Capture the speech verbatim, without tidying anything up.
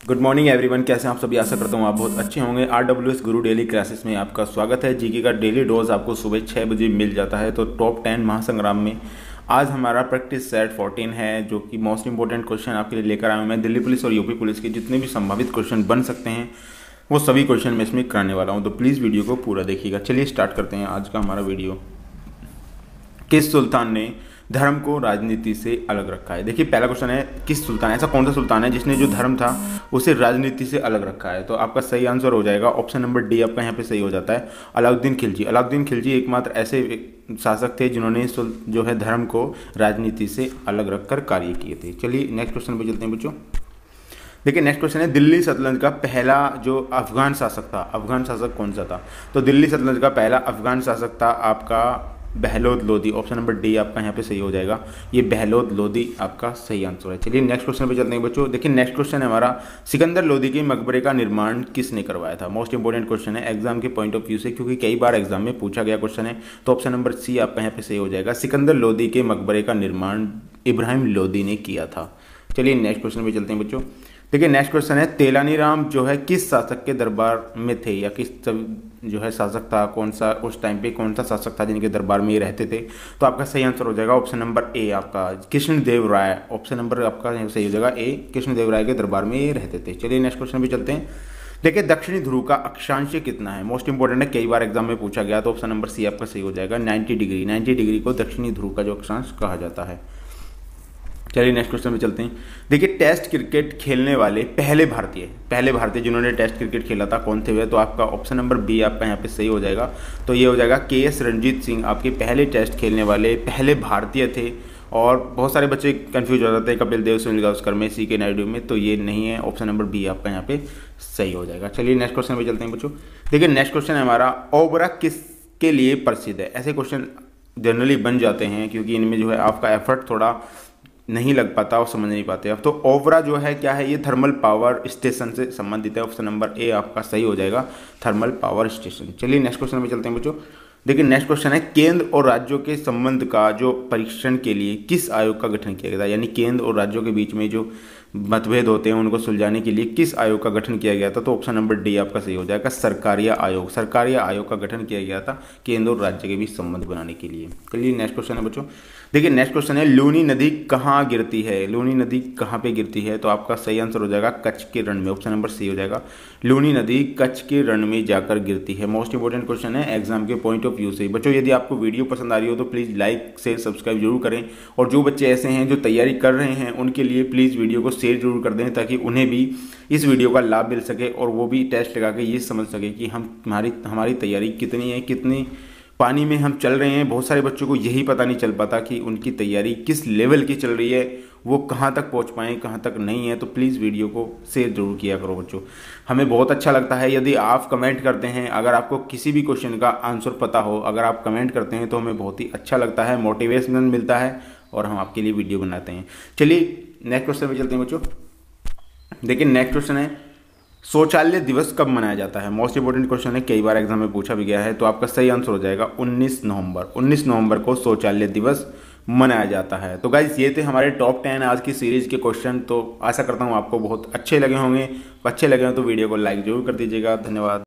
Good morning everyone, कैसे हैं आप सभी। आशा करता हूँ आप बहुत अच्छे होंगे। R W S Guru daily classes में आपका स्वागत है। जीके का डेली डोज आपको सुबह छः बजे मिल जाता है। तो टॉप टेन महासंग्राम में आज हमारा प्रैक्टिस सेट फोर्टीन है, जो कि मोस्ट इंपॉर्टेंट क्वेश्चन आपके लिए लेकर आया हूँ मैं। दिल्ली पुलिस और यूपी पुलिस के जितने भी संभावित क्वेश्चन बन सकते हैं वो सभी क्वेश्चन मैं इसमें कराने वाला हूँ, तो प्लीज़ वीडियो को पूरा देखिएगा। चलिए स्टार्ट करते हैं आज का हमारा वीडियो। किस सुल्तान ने धर्म को राजनीति से अलग रखा है। देखिए पहला क्वेश्चन है, किस सुल्तान, ऐसा कौन सा सुल्तान है जिसने जो धर्म था उसे राजनीति से अलग रखा है। तो आपका सही आंसर हो जाएगा ऑप्शन नंबर डी, आपका यहाँ पे सही हो जाता है, अलाउद्दीन खिलजी। अलाउद्दीन खिलजी एकमात्र ऐसे शासक थे जिन्होंने जो है धर्म को राजनीति से अलग रखकर कार्य किए थे। चलिए नेक्स्ट क्वेश्चन पे चलते हैं बच्चों। देखिए नेक्स्ट क्वेश्चन है, दिल्ली सल्तनत का पहला जो अफगान शासक था, अफगान शासक कौन सा था। तो दिल्ली सल्तनत का पहला अफगान शासक था आपका Bahlol Lodi. Option number D आपका यहाँ पे सही हो जाएगा, ये बहलोद लोदी आपका सही आंसर है। चलिए नेक्स्ट क्वेश्चन पे चलते हैं बच्चों। देखिए नेक्स्ट क्वेश्चन है हमारा, सिकंदर लोदी के मकबरे का निर्माण किसने करवाया था। मोस्ट इंपॉर्टेंट क्वेश्चन है एग्जाम के पॉइंट ऑफ व्यू से, क्योंकि कई बार एग्जाम में पूछा गया क्वेश्चन है। तो ऑप्शन नंबर सी आपका यहाँ पे सही हो जाएगा, सिकंदर लोदी के मकबरे का निर्माण इब्राहिम लोदी ने किया था। चलिए नेक्स्ट क्वेश्चन पे चलते हैं बच्चों। देखिए नेक्स्ट क्वेश्चन है, तेलानी राम जो है किस शासक के दरबार में थे, या किस जो है शासक था, कौन सा उस टाइम पे कौन सा शासक था जिनके दरबार में ये रहते थे। तो आपका सही आंसर हो जाएगा ऑप्शन नंबर ए, आपका कृष्णदेव राय। ऑप्शन नंबर आपका सही हो जाएगा ए, कृष्णदेव राय के दरबार में ये रहते थे। चलिए नेक्स्ट क्वेश्चन पे चलते हैं। देखिए दक्षिणी ध्रुव का अक्षांश कितना है, मोस्ट इंपॉर्टेंट है, कई बार एग्जाम में पूछा गया। तो ऑप्शन नंबर सी आपका सही हो जाएगा नाइन्टी डिग्री। नाइन्टी डिग्री को दक्षिणी ध्रुव का जो अक्षांश कहा जाता है। चलिए नेक्स्ट क्वेश्चन पे चलते हैं। देखिए टेस्ट क्रिकेट खेलने वाले पहले भारतीय पहले भारतीय जिन्होंने टेस्ट क्रिकेट खेला था कौन थे वे। तो आपका ऑप्शन नंबर बी आपका यहाँ पे सही हो जाएगा। तो ये हो जाएगा के एस रणजीत सिंह, आपके पहले टेस्ट खेलने वाले पहले भारतीय थे। और बहुत सारे बच्चे कंफ्यूज हो जाते हैं कपिल देव, सुनील गावस्कर में, सी के नायडू में, तो ये नहीं है। ऑप्शन नंबर बी आपका यहाँ पे सही हो जाएगा। चलिए नेक्स्ट क्वेश्चन पे चलते हैं बच्चों। देखिए नेक्स्ट क्वेश्चन है हमारा, ओबरा किसके लिए प्रसिद्ध है। ऐसे क्वेश्चन जनरली बन जाते हैं क्योंकि इनमें जो है आपका एफर्ट थोड़ा नहीं लग पाता और समझ नहीं पाते आप। तो ओबरा जो है क्या है, ये थर्मल पावर स्टेशन से संबंधित है। ऑप्शन नंबर ए आपका सही हो जाएगा, थर्मल पावर स्टेशन। चलिए नेक्स्ट क्वेश्चन पे चलते हैं बच्चों। देखिए नेक्स्ट क्वेश्चन है, केंद्र और राज्यों के संबंध का जो परीक्षण के लिए किस आयोग का गठन किया गया था। यानी केंद्र और राज्यों के बीच में जो मतभेद होते हैं उनको सुलझाने के लिए किस आयोग का गठन किया गया था। तो ऑप्शन नंबर डी आपका सही हो जाएगा, सरकारिया आयोग। सरकारिया आयोग का गठन किया गया था केंद्र और राज्य के बीच संबंध बनाने के लिए। चलिए नेक्स्ट क्वेश्चन है बच्चों। देखिए नेक्स्ट क्वेश्चन है, लूनी नदी कहाँ गिरती है। लूनी नदी कहाँ पे गिरती है। तो आपका सही आंसर हो जाएगा कच्छ के रण में। ऑप्शन नंबर सी हो जाएगा, लूनी नदी कच्छ के रण में जाकर गिरती है। मोस्ट इंपॉर्टेंट क्वेश्चन है एग्जाम के पॉइंट ऑफ व्यू से। बच्चों यदि आपको वीडियो पसंद आ रही हो तो प्लीज़ लाइक शेयर सब्सक्राइब जरूर करें। और जो बच्चे ऐसे हैं जो तैयारी कर रहे हैं उनके लिए प्लीज़ वीडियो को शेयर जरूर कर दें, ताकि उन्हें भी इस वीडियो का लाभ मिल सके और वो भी टेस्ट लगा के ये समझ सके कि हम हमारी हमारी तैयारी कितनी है, कितनी पानी में हम चल रहे हैं। बहुत सारे बच्चों को यही पता नहीं चल पाता कि उनकी तैयारी किस लेवल की चल रही है, वो कहाँ तक पहुँच पाएँ, कहाँ तक नहीं है। तो प्लीज़ वीडियो को शेयर जरूर किया करो बच्चों। हमें बहुत अच्छा लगता है यदि आप कमेंट करते हैं। अगर आपको किसी भी क्वेश्चन का आंसर पता हो, अगर आप कमेंट करते हैं तो हमें बहुत ही अच्छा लगता है, मोटिवेशन मिलता है और हम आपके लिए वीडियो बनाते हैं। चलिए नेक्स्ट क्वेश्चन पे चलते हैं बच्चों। देखिए नेक्स्ट क्वेश्चन है, शौचालय दिवस कब मनाया जाता है। मोस्ट इंपोर्टेंट क्वेश्चन है, कई बार एग्जाम में पूछा भी गया है। तो आपका सही आंसर हो जाएगा उन्नीस नवंबर। उन्नीस नवंबर को शौचालय दिवस मनाया जाता है। तो गाइस ये थे हमारे टॉप टेन आज की सीरीज के क्वेश्चन। तो आशा करता हूँ आपको बहुत अच्छे लगे होंगे। अच्छे लगे हो तो वीडियो को लाइक जरूर कर दीजिएगा। धन्यवाद।